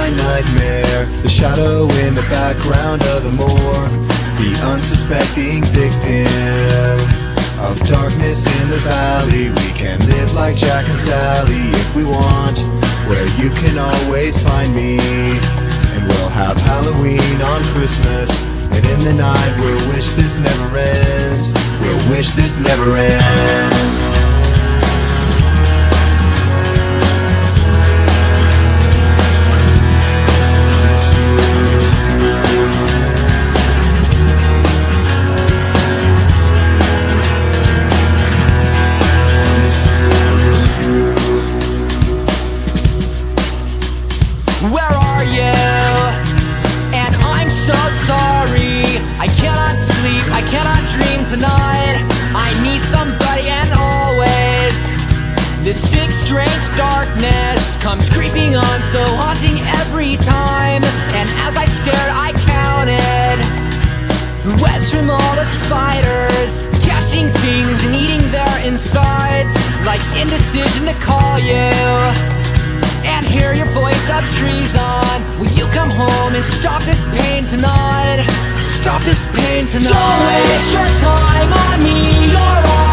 my nightmare, the shadow in the background of the moor, the unsuspecting victim of darkness in the valley. We can live like Jack and Sally if we want, where you can always find me. And we'll have Halloween on Christmas, and in the night we'll wish this never ends. We'll wish this never ends. Where are you? And I'm so sorry. I cannot sleep, I cannot dream tonight. I need somebody, and always this sick, strange darkness comes creeping on, so haunting every time. And as I stared, I counted webs from all the spiders, catching things and eating their insides, like indecision to call you and hear your voice of treason. Will you come home and stop this pain tonight? Stop this pain tonight. Don't waste your time on me, you're all